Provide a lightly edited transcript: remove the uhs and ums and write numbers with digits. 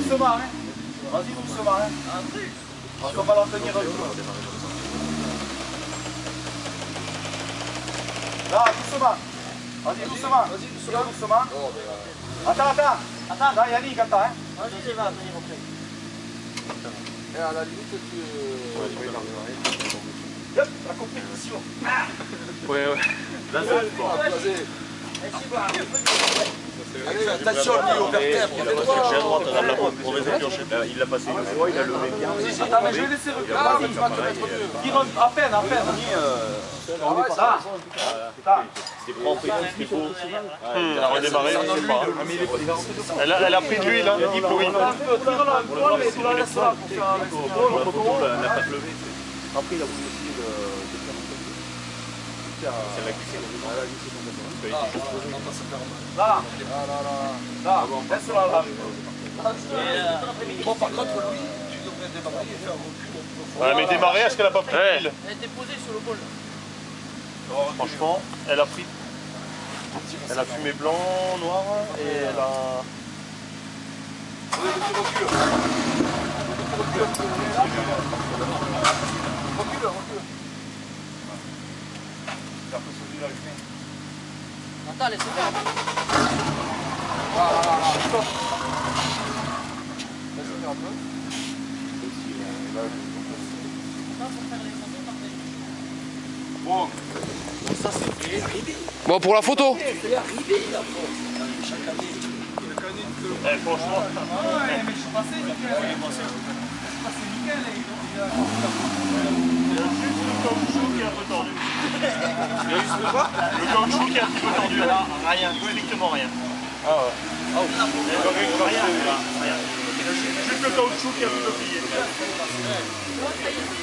doucement, hein. Vas-y doucement, hein. On va l'en tenir un peu. Là, doucement. Vas-y doucement. Doucement. Attends, là Yannick, attends, hein. Vas-y, les va, venir au play. Et à la limite, tu... Hop, la compétition. Ouais. Là, c'est bon. Allez, attention, lui, au vertèbre. J'ai à droite, regarde la mauvaise pioche. Il l'a passé. Il a levé bien. Attends, mais je vais laisser reculer. Vas-y, tu vas te mettre mieux. Qui rentre à peine. Là. C'est propre, c'est beau. Elle a redémarré, je sais pas. Elle a pris de l'huile, hein. Il dit pourri. Tu la laisseras pour faire avec Elle n'a pas levé. Après, il a voulu essayer de faire. C'est la glissée. Là, laisse-la là. Bon, par contre, Louis, tu devrais démarrer et faire recul. Ouais, mais démarrer, est-ce qu'elle a pas pris l'huile? Elle était posée sur le bol. Franchement, elle a pris. Elle a fumé blanc, noir et elle a. Recule. Attends, laissez faire. Voilà, stop. Laisse faire un peu. Bon, ça c'est fait. Bon, pour la photo. Franchement. Ouais, mais je suis passé nickel. Je suis passé nickel. Il y a juste le caoutchouc qui est un peu tordu. Le caoutchouc qui est un petit peu tordu. Rien, strictement rien. Ah ouais. Rien. Juste le caoutchouc qui est un petit peu plié.